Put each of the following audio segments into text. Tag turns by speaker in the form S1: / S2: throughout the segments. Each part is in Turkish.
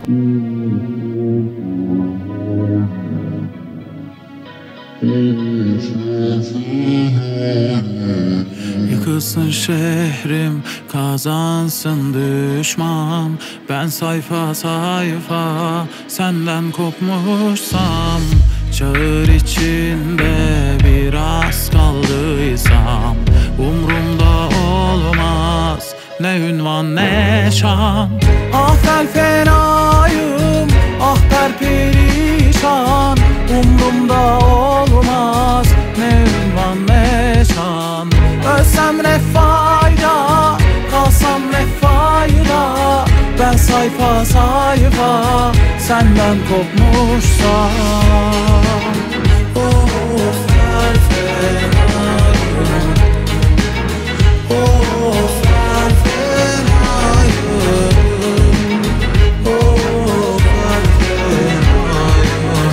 S1: Yıkılsın şehrim, kazansın düşman. Ben sayfa sayfa senden kopmuşsam, çağır içinde biraz kaldıysam, umrumda olmaz ne ünvan ne şan. Ah ben fenayım, ah perperişan, umrumda olmaz ne ünvan ne şan. Ölsem ne fayda, kalsam ne fayda, ben sayfa sayfa senden kopmuşsam. Of her fenayım, of her fenayım, of her fenayım,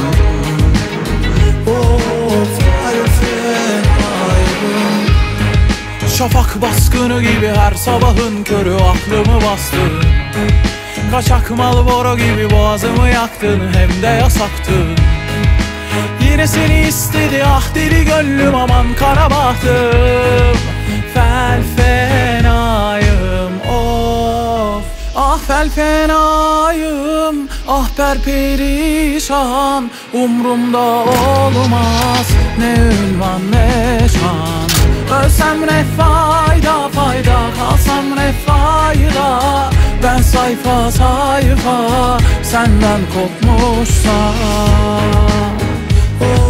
S1: of her fenayım. Şafak baskını gibi her sabahın körü aklımı bastı. Kaçak Marlboro gibi boğazımı yaktın, hem de yasaktın. Yine seni istedi ah deli gönlüm, aman kara bahtım. Fel fenayım of, ah fel fenayım, ah perperişan, umrumda olmaz ne ünvan ne şan. Ölsem ne fayda fayda, kalsam ne fayda, ben sayfa sayfa senden kopmuşsam.